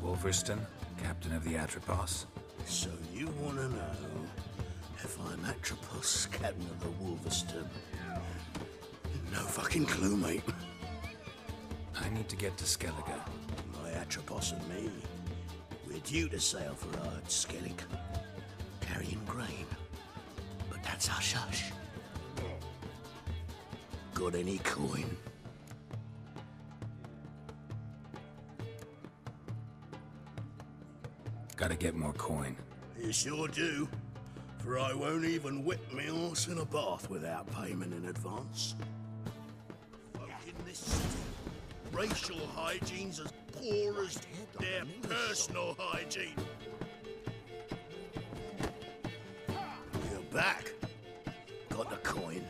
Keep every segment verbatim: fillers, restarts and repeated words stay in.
Wolverston, captain of the Atropos. So you want to know if I'm Atropos, captain of the Wolverston? No fucking clue, mate. I need to get to Skellige. My Atropos and me, we're due to sail for Ard Skellig, carrying grain. But that's hush-hush. Got any coin? Gotta get more coin. You sure do. For I won't even whip me horse in a bath without payment in advance. Folk in this city, racial hygiene's as poor as their personal hygiene. You're back. Got the coin.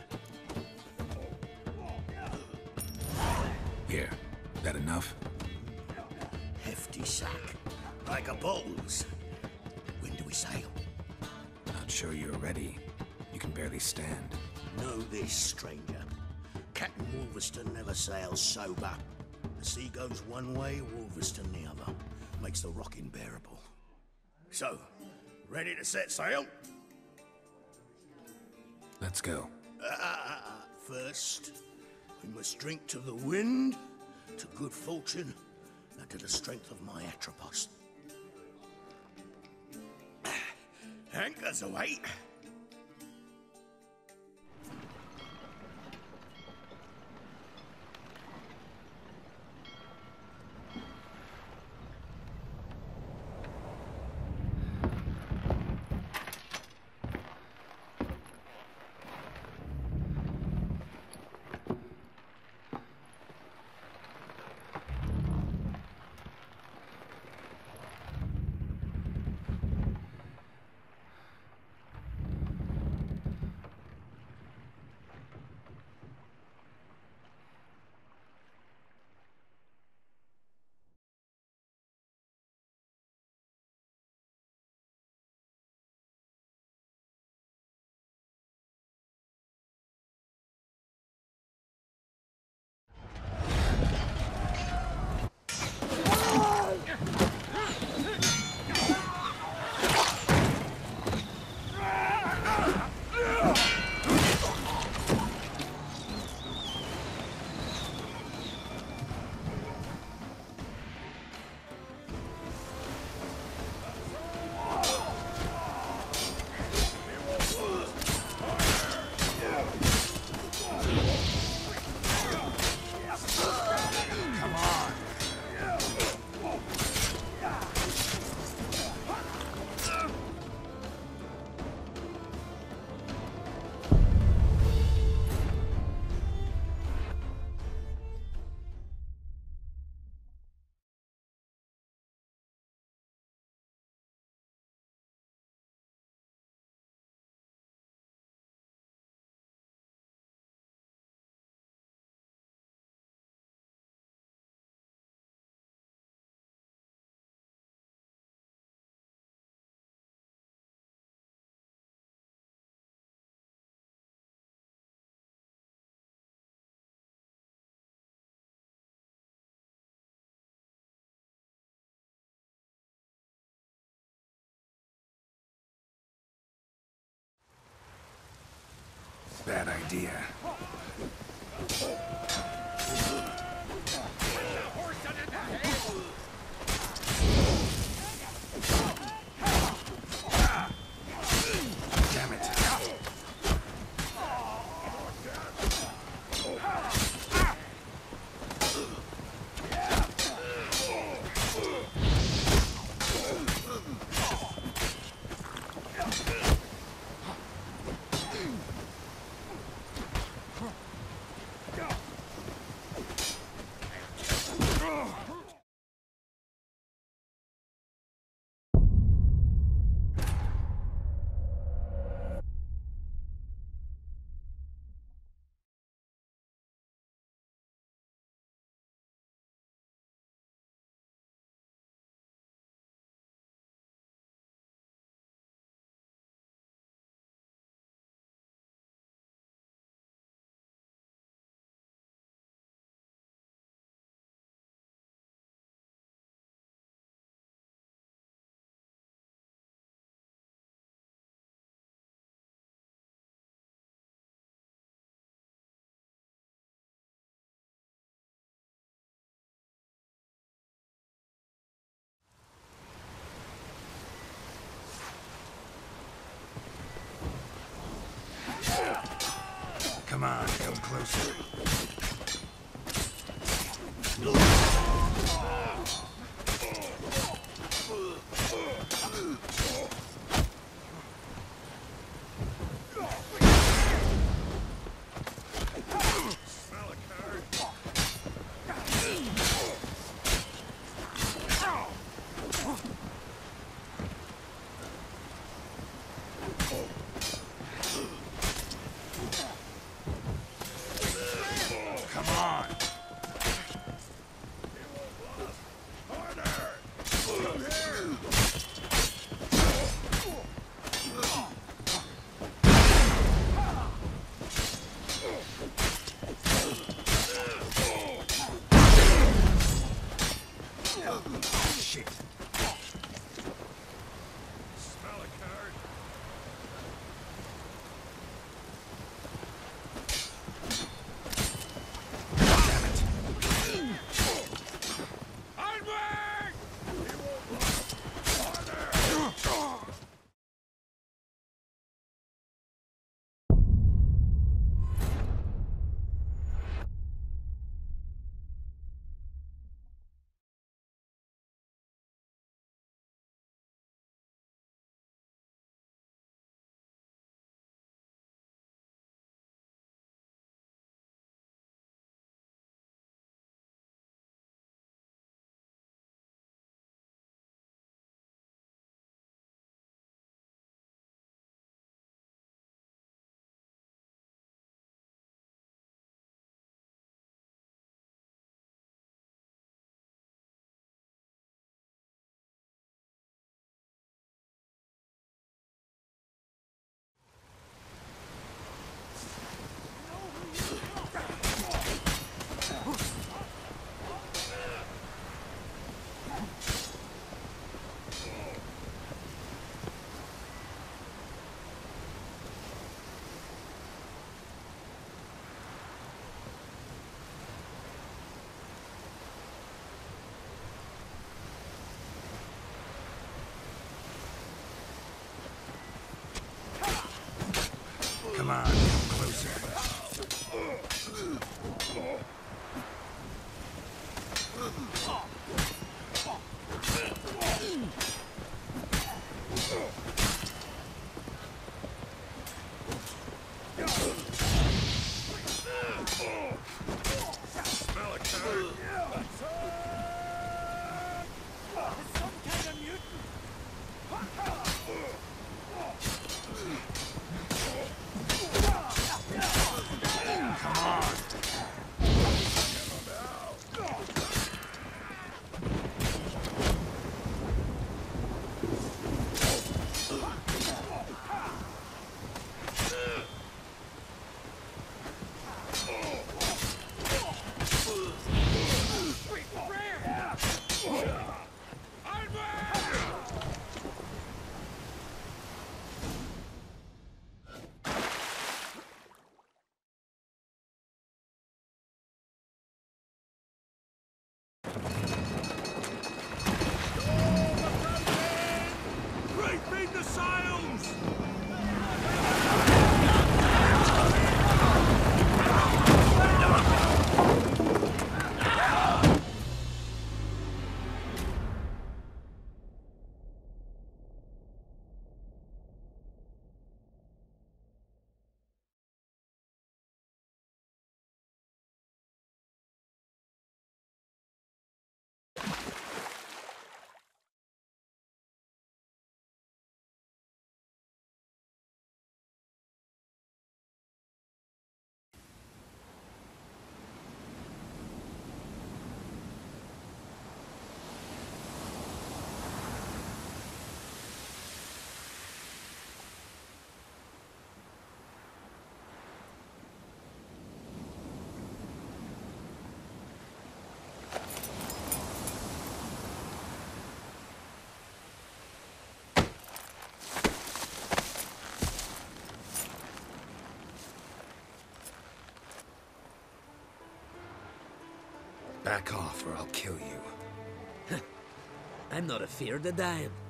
Here. That enough? Hefty sack. Like a bowls. When do we sail? Not sure you're ready. You can barely stand. Know this, stranger. Captain Wolverston never sails sober. The sea goes one way, Wolverston the other. Makes the rocking bearable. So, ready to set sail? Let's go. Uh, first, we must drink to the wind, to good fortune, and to the strength of my Atropos. Anchors away. Bad idea. Damn it. closer. Come on, come closer. Smell a turd. Back off or I'll kill you. I'm not afeard of dying.